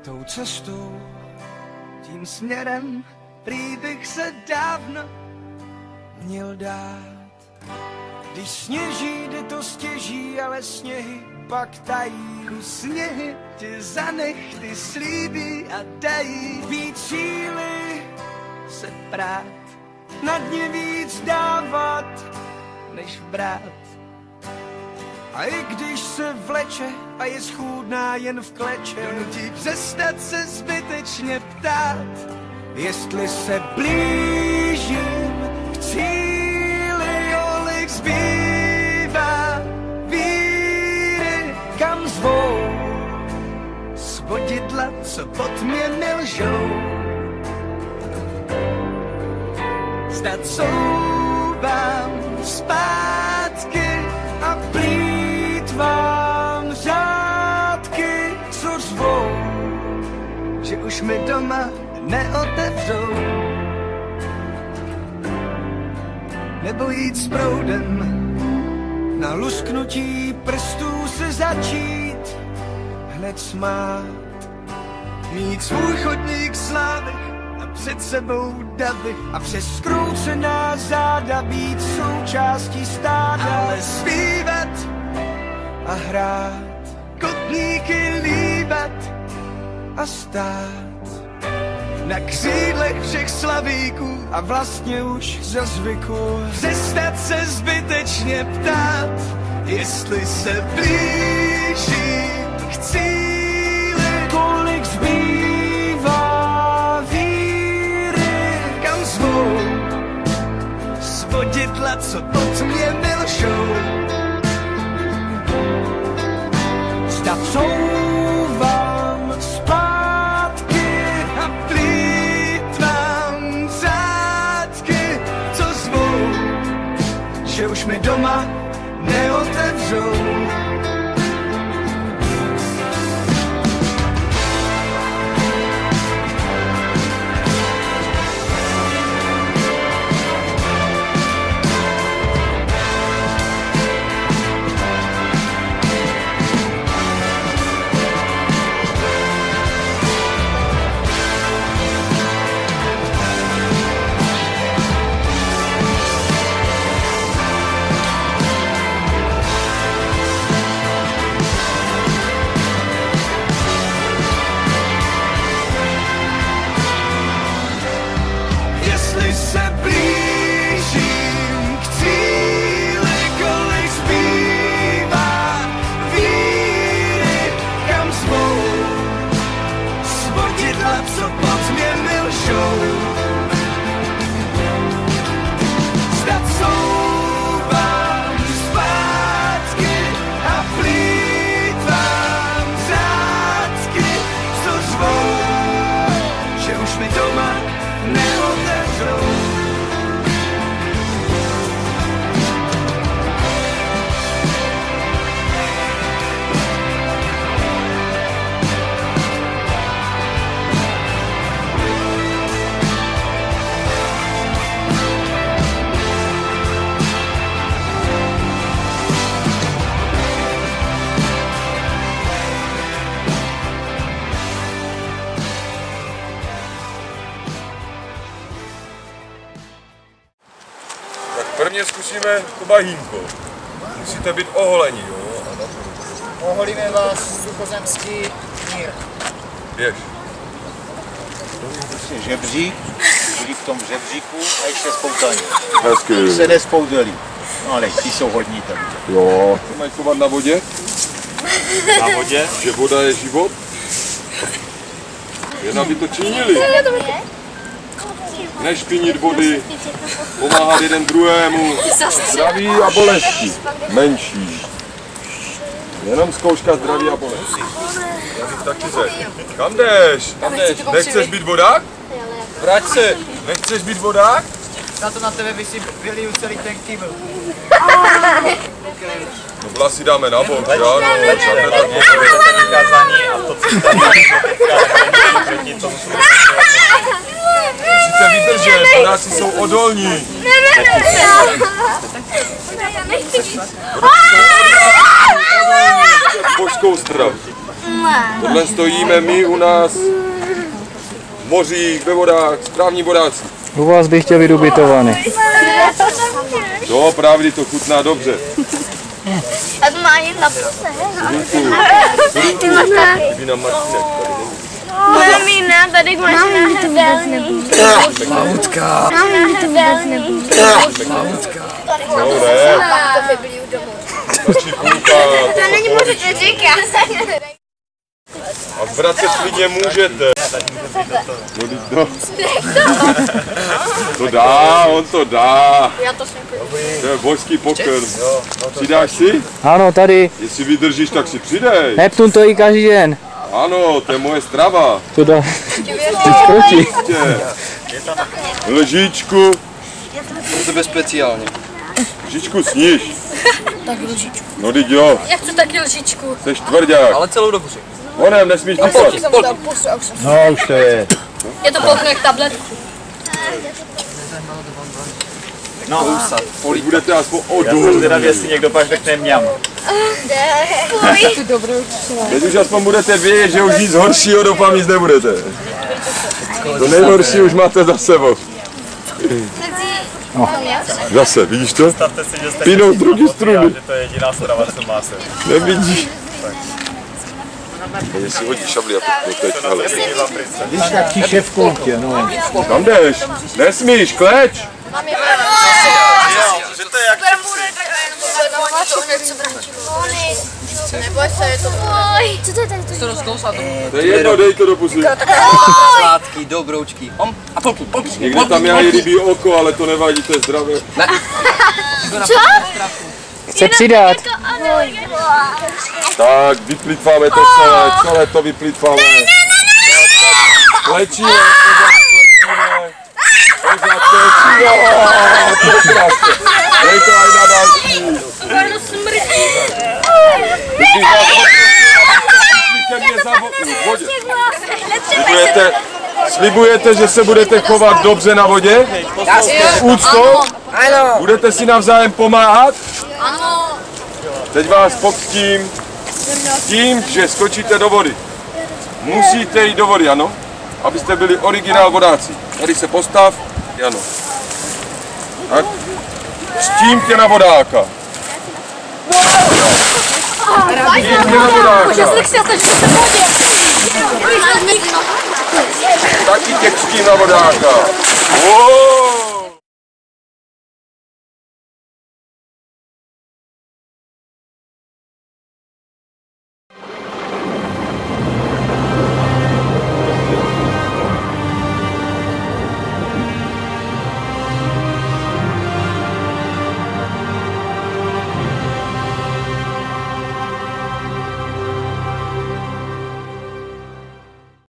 tou cestou, tím směrem, prý bych se dávno měl dát. Když sněží, jde to stěží, ale sněhy pak tají. Sněhy ti za nechty slíbí a dají víc síly se prát, na dně víc dávat, než brát. A i když se vleče a je schůdná jen v kleče, nutí přestat se zbytečně ptát, jestli se blížím k cíli, kolik zbývá víry, kam zvou svodidla, co pod mě nelžou. Snad souvám zpátky a plýtvám řádky, co řvou, že už mi doma neotevřou. Nebo jít s proudem, na lusknutí prstů se začít hned smát. Mít svůj chodník slávy a před sebou davy a přes skroucená záda být součástí stáda. Ale zpívat a hrát, kotníky líbat a stát na křídlech všech slavíků a vlastně už za zvyku přestat se zbytečně ptát, jestli se blížím k cíli, kolik zbývá víry, kam zvou svodidla, co pod mě nelžou. Zda couvám zpátky a plýtvám řádky, co zvou, že už mi doma neotevřou. Prvně zkusíme to bahínko. Musíte být oholení, jo? Oholíme vás suchozemský mír. Běž. To je prostě žebřík, byli v tom žebříku a ještě spoutaní. Hezky. Se nespoudeli. No ale ti jsou hodní tady. Jo. To mají chovat na vodě? Na vodě? Že voda je život? Jen aby to činili. Nešpinit vody, pomáhat jeden druhému, zdraví a bolesti, menší. Jenom zkouška zdraví a bolesti. Já bych taky řekl. Kam jdeš? Nechceš být vodák? Vrať se. Nechceš být vodák? Na to na tebe vyliju celý ten kýbl. No vlasy dáme na bok, že ano? Musíte vydržet, vodáci jsou odolní. Božskou zdraví. Tohle stojíme my u nás v mořích, ve vodách, správní vodáci. U vás bych chtěl být ubytovaný. To právě to chutná dobře. A to má jen na puse. Vina Martinek. Moje mína, tady máš na hebelný. Lahutka. Mám hebelný. Lahutka. No ne. Stačí půlka. To není moře, to říká. A vracet klidně můžete. No teď to. To dá, on to dá. To je božský pokrm. Přidáš si? Ano, tady. Jestli vydržíš, tak si přidej. Neptun to jí každý den. Ano, to je moje strava. To dá. Ty skočí. Lžičku. To tebe speciálně. Lžičku sníš. Tak lžičku. No teď jo, Já chci taky lžičku. jsi tvrdák. Ale celou dobu si. Onem nesmíš písat. No už to je. Je to polknu jak tabletku. No, Teď budete aspoň já jsem odhůl. zvědavý, jestli někdo pak řekne mňam. Teď už aspoň budete vědět, že už nic horšího doufám nic nebudete. To nejhorší už máte za sebou. No, zase, vidíš to? Stavte si, že jste Pinou druhý struny. že to je jediná strava, co má se. Nevidíš? Když si hodíš šabli a teď, hele. Když tak tiše v koutě, no. Kam jdeš? Nesmíš, kleč! Že to je jak Neboj se, je to můj. Co to je tady? To je jedno, dej to do pusy. Sládky, dobroučky. A polky. Někde tam je i rybí oko, ale to nevadí, to je zdravé. Chce přidat. Tak, vyplýtváme to celé to vyplýtváme. Klečíme, pořád klečíme. To je krásné. Dej to aj na další. Slibujete, že se budete chovat dobře na vodě? S úctou? Budete si navzájem pomáhat? Ano. Teď vás poctím tím, že skočíte do vody. Musíte jít do vody, ano? Abyste byli originál vodáci. Tady se postav, ano. Tak. Ctím tě na vodáka. Ctím tě na vodáka. Taky tě ctím na vodáka.